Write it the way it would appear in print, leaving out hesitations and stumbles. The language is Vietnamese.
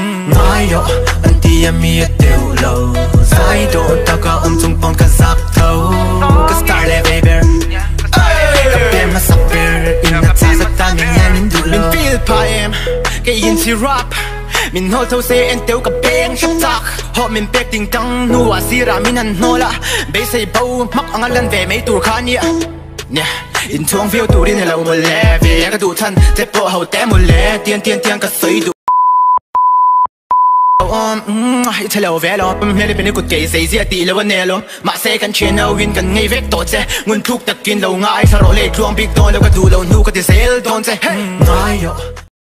Ngay yo anh ti em mi tiêu lâu sai độ ta có chung phong cả giặc thâu cái star le baby cái bên mà sắp về in là cha rất ta mình nghe mình đủ lâu mình feel pa em cái in si rap mình hol thâu xe en tiêu cái beng sắp tắc họ mình bẹt tình tăng nua si ra mình ăn nô la bây say bao mắc ang lần về mấy tuổi khá nhỉ nè in chuông phiêu tụ đi này lâu một lẻ về cái tụ thân thế bộ hậu té một lẻ tiên cái sấy đủ thế lâu về lo mẹ đi bên cái cột cây xây dựng tỷ lâu nè lo mà xe căn chuyện nào win căn ngay vết tốt thế nguồn thuốc đặc kiên lâu ngay sau đó lấy chuông big đòn lâu cái tụ lâu nu cái tiền sale đòn thế ngay yo